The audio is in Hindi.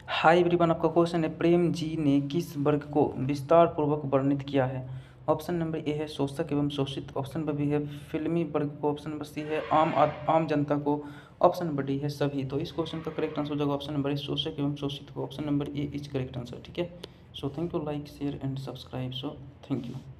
हाय एवरीवन, आपका क्वेश्चन है प्रेम जी ने किस वर्ग को विस्तार पूर्वक वर्णित किया है। ऑप्शन नंबर ए है शोषक एवं शोषित, ऑप्शन नंबर बी है फिल्मी वर्ग को, ऑप्शन नंबर सी है आम जनता को, ऑप्शन नंबर डी है सभी। तो इस क्वेश्चन का करेक्ट आंसर हो जाएगा ऑप्शन नंबर ए शोषक एवं शोषित को। Option number A is correct answer. ठीक है, so thank you, like share and subscribe. So thank you.